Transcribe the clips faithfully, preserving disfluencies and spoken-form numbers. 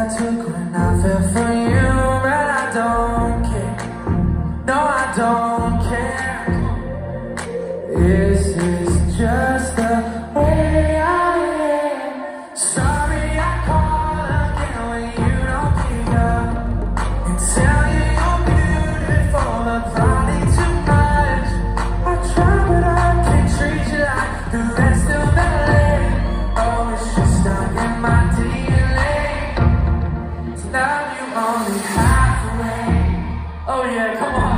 took when I fell for you, but I don't care. No, I don't care. This is just the way I am. Sorry I call again when you don't pick up, and tell you you're beautiful, but probably too much. I try but I can't treat you like the rest of the land. Oh, it's just stuck in my D N A. To love you only halfway. Oh yeah, come on.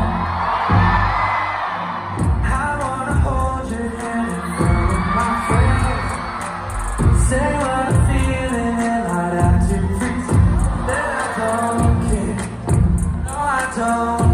I wanna hold your hand in front of my face. Say what I'm feeling and I'd have to pretend that I don't care. No, I don't.